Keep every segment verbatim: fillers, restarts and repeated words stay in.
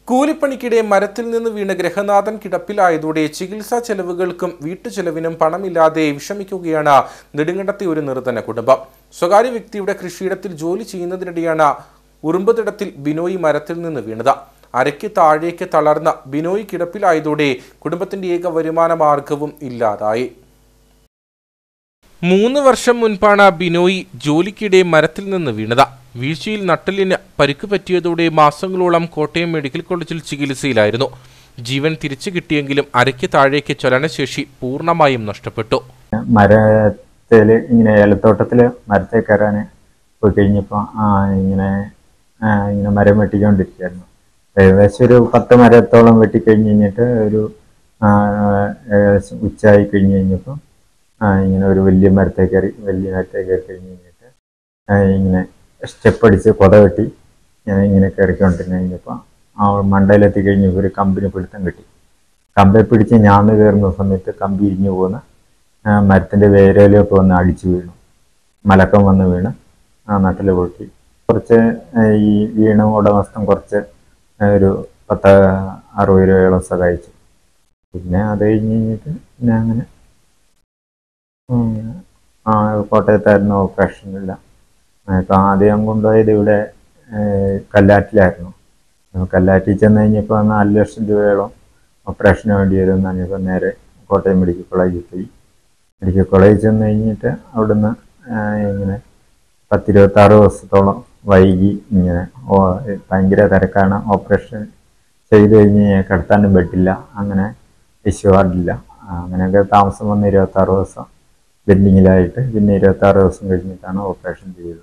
കൂലിപ്പണിക്കിടെ മരത്തിൽ നിന്ന് വീണ് ഗൃഹനാഥൻ കിടപ്പിലായതോടെ ചികിത്സാ ചെലവുകൾക്കും വീട്ടുചെലവിനും പണമില്ലാതെ വിഷമിക്കുകയാണ് നെടുങ്കണ്ടത്തെ ഒരു നിർധന കുടുംബം. സ്വകാര്യ വ്യക്തിയുടെ കൃഷിയിടത്തിൽ ജോലി ചെയ്യുന്നതിനിടെയാണ് ഉറുമ്പുതിടത്തിൽ ബിനോയ് മരത്തിൽ നിന്ന് വീണത്. അരയ്ക്ക് താഴേക്ക് തളർന്ന ബിനോയ് കിടപ്പിലായതോടെ കുടുംബത്തിന്റെ ഏക വരുമാന മാർഗവും ഇല്ലാതായി. മൂന്ന് വർഷം മുൻപാണ് ബിനോയ് ജോലിക്കിടെ മരത്തിൽ നിന്ന് വീണത്. വീഴ്ചയിൽ നട്ടലിന് പരിക്ക് പറ്റിയതോടെ മാസങ്ങളോളം കോട്ടയം മെഡിക്കൽ കോളേജിൽ ചികിത്സയിലായിരുന്നു. ജീവൻ തിരിച്ചു കിട്ടിയെങ്കിലും അരയ്ക്ക് താഴേക്ക് ചലനശേഷി പൂർണ്ണമായും നഷ്ടപ്പെട്ടു. മരത്തിൽ ഇങ്ങനെ ഏലത്തോട്ടത്തില് മരത്തെ കയറാൻ പോയി കഴിഞ്ഞപ്പോൾ ഇങ്ങനെ ഇങ്ങനെ മരം വെട്ടിക്കൊണ്ടിരിക്കുകയായിരുന്നു. ഏകദേശം ഒരു പത്ത് മരത്തോളം വെട്ടിക്കഴിഞ്ഞ് കഴിഞ്ഞിട്ട് ഒരു ഉച്ചയായി കഴിഞ്ഞ് കഴിഞ്ഞപ്പോൾ ഇങ്ങനെ ഒരു വലിയ മരത്തെ കയറി വലിയ മരത്തെ കയറി കഴിഞ്ഞ് കഴിഞ്ഞിട്ട് ഇങ്ങനെ സ്റ്റെപ്പ് അടിച്ച് കൊത കെട്ടി ഞാൻ ഇങ്ങനെ കയറിക്കൊണ്ടിരുന്ന് കഴിഞ്ഞപ്പോൾ ആ മണ്ടയിലെത്തി കഴിഞ്ഞപ്പോൾ ഒരു കമ്പിന് പിടുത്തം കിട്ടി. കമ്പെ പിടിച്ച് ഞാന്ന് കയറുന്ന സമയത്ത് കമ്പി ഇരിഞ്ഞു പോകുന്ന മരത്തിൻ്റെ വേരയിലൊക്കെ വന്ന് അടിച്ചു വീണു. മലക്കം വന്ന് വീണ് ആ നട്ടിൽ പൊട്ടി. കുറച്ച് ഈ വീണ ഉടമസ്ഥൻ കുറച്ച് ഒരു പത്ത് അറുപത് രൂപയോളം സഹായിച്ചു. പിന്നെ അത് കഴിഞ്ഞ് കഴിഞ്ഞിട്ട് പിന്നെ അങ്ങനെ ആ കോട്ടയത്തായിരുന്നു ഓപ്പറേഷനില്ല. ഇപ്പം ആദ്യം കൊണ്ടുപോയത് ഇവിടെ കല്ലാറ്റിലായിരുന്നു. കല്ലാറ്റിൽ ചെന്ന് കഴിഞ്ഞപ്പോൾ നാല് ലക്ഷം രൂപയോളം ഓപ്പറേഷന് വേണ്ടി വരുമെന്ന് പറഞ്ഞപ്പോൾ നേരെ കോട്ടയം മെഡിക്കൽ കോളേജിൽ പോയി. മെഡിക്കൽ കോളേജിൽ ചെന്ന് കഴിഞ്ഞിട്ട് അവിടുന്ന് ഇങ്ങനെ പത്തിരുപത്താറ് ദിവസത്തോളം വൈകി. ഇങ്ങനെ ഭയങ്കര തിരക്കാണ്. ഓപ്പറേഷൻ ചെയ്ത് കഴിഞ്ഞ് കിടത്താനും പറ്റില്ല, അങ്ങനെ ഐ വാർഡില്ല. അങ്ങനെയൊക്കെ താമസം വന്ന് ഇരുപത്താറ് ദിവസം ബെൻഡിങ്ങിലായിട്ട് പിന്നെ ഇരുപത്താറ് ദിവസം കഴിഞ്ഞിട്ടാണ് ഓപ്പറേഷൻ ചെയ്തത്.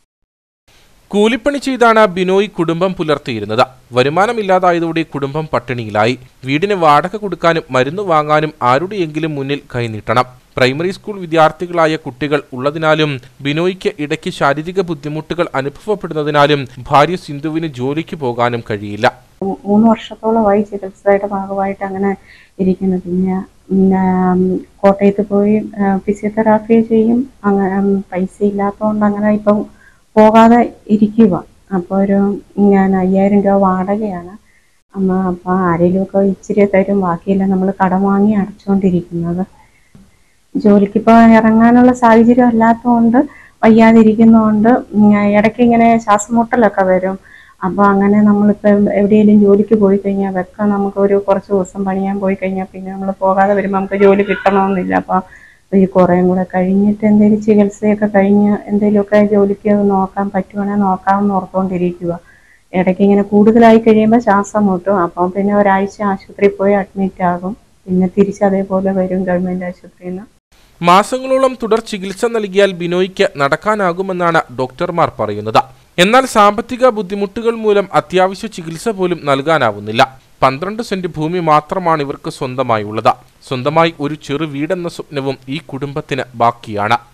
കൂലിപ്പണി ചെയ്താണ് ബിനോയ് കുടുംബം പുലർത്തിയിരുന്നത്. വരുമാനമില്ലാതായതോടെ കുടുംബം പട്ടിണിയിലായി. വീടിന് വാടക കൊടുക്കാനും മരുന്ന് വാങ്ങാനും ആരുടെയെങ്കിലും മുന്നിൽ കൈനീട്ടണം. പ്രൈമറി സ്കൂൾ വിദ്യാർത്ഥികളായ കുട്ടികൾ ഉള്ളതിനാലും ബിനോയ്ക്ക് ഇടയ്ക്ക് ശാരീരിക ബുദ്ധിമുട്ടുകൾ അനുഭവപ്പെടുന്നതിനാലും ഭാര്യ സിന്ധുവിന് ജോലിക്ക് പോകാനും കഴിയില്ല. മൂന്ന് വർഷത്തോളമായി ചികിത്സയുടെ ഭാഗമായിട്ട് അങ്ങനെ ഇരിക്കുന്നു. പിന്നെ പിന്നെ കോട്ടയത്ത് പോയി ഫിസിയോതെറാപ്പി ചെയ്യും. അങ്ങനെ പൈസ ഇല്ലാത്തതുകൊണ്ട് അങ്ങനെ ഇപ്പം പോകാതെ ഇരിക്കുക. അപ്പോൾ ഒരു ഞാൻ അയ്യായിരം രൂപ വാടകയാണ്. അമ്മ അപ്പോൾ ആരെങ്കിലുമൊക്കെ ഇച്ചിരി തരും, ബാക്കിയെല്ലാം നമ്മൾ കടം വാങ്ങി അടച്ചുകൊണ്ടിരിക്കുന്നത്. ജോലിക്കിപ്പോൾ ഇറങ്ങാനുള്ള സാഹചര്യം അല്ലാത്തതുകൊണ്ട് വയ്യാതിരിക്കുന്നതുകൊണ്ട് ഇടയ്ക്ക് ഇങ്ങനെ ശ്വാസമുട്ടലൊക്കെ വരും. അപ്പോൾ അങ്ങനെ നമ്മളിപ്പോൾ എവിടെയെങ്കിലും ജോലിക്ക് പോയി കഴിഞ്ഞാൽ വെക്കാം, നമുക്കൊരു കുറച്ച് ദിവസം പണിയാൻ പോയി കഴിഞ്ഞാൽ പിന്നെ നമ്മൾ പോകാതെ വരുമ്പോൾ നമുക്ക് ജോലി കിട്ടണമെന്നില്ല. അപ്പോൾ ഈ കുറേയും കൂടെ കഴിഞ്ഞിട്ട് എന്തെങ്കിലും ചികിത്സയൊക്കെ കഴിഞ്ഞ് എന്തെങ്കിലുമൊക്കെ ജോലിക്ക് നോക്കാൻ പറ്റുവാണെങ്കിൽ നോക്കാമെന്ന് ഓർത്തുകൊണ്ടിരിക്കുക. ഇടയ്ക്ക് ഇങ്ങനെ കൂടുതലായി കഴിയുമ്പോൾ ശ്വാസം മുട്ടും. അപ്പം പിന്നെ ഒരാഴ്ച ആശുപത്രിയിൽ പോയി അഡ്മിറ്റ് ആകും. പിന്നെ തിരിച്ചതേപോലെ വരും ഗവൺമെൻറ് ആശുപത്രിയിൽ നിന്ന്. മാസങ്ങളോളം തുടർ ചികിത്സ നൽകിയാൽ ബിനോയ്ക്ക് നടക്കാനാകുമെന്നാണ് ഡോക്ടർമാർ പറയുന്നത്. എന്നാൽ സാമ്പത്തിക ബുദ്ധിമുട്ടുകൾ മൂലം അത്യാവശ്യ ചികിത്സ പോലും നൽകാനാവുന്നില്ല. പന്ത്രണ്ട് സെന്റ് ഭൂമി മാത്രമാണ് ഇവർക്ക് സ്വന്തമായി ഉള്ളത്. സ്വന്തമായി ഒരു ചെറു വീടെന്ന സ്വപ്നവും ഈ കുടുംബത്തിന് ബാക്കിയാണ്.